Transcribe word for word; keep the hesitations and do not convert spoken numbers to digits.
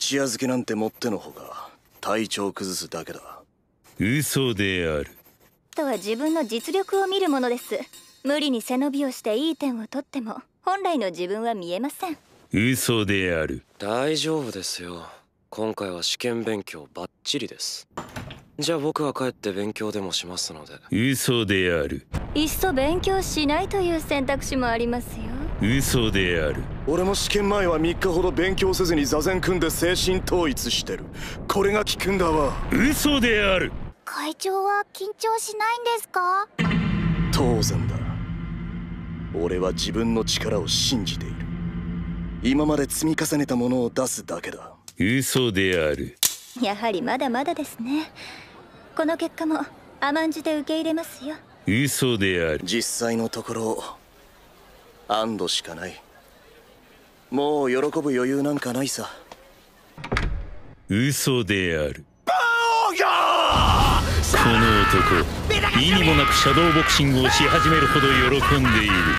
一夜漬けなんてもってのほか体調を崩すだけだ。 嘘である。 とは自分の実力を見るものです。無理に背伸びをしていい点を取っても本来の自分は見えません。 嘘である。 大丈夫ですよ。今回は試験勉強バッチリです。じゃあ僕は帰って勉強でもしますので。 嘘である。 いっそ勉強しないという選択肢もありますよ。 嘘である。 俺も試験前はみっかほど勉強せずに座禅組んで精神統一してる。これが効くんだわ。 嘘である。 会長は緊張しないんですか？ 当然だ。俺は自分の力を信じている。今まで積み重ねたものを出すだけだ。 嘘である。 やはりまだまだですね。この結果も甘んじて受け入れますよ。 嘘である。 実際のところ安堵しかない。もう喜ぶ余裕なんかないさ。 嘘である。この男意にもなくシャドーボクシングをし始めるほど喜んでいる。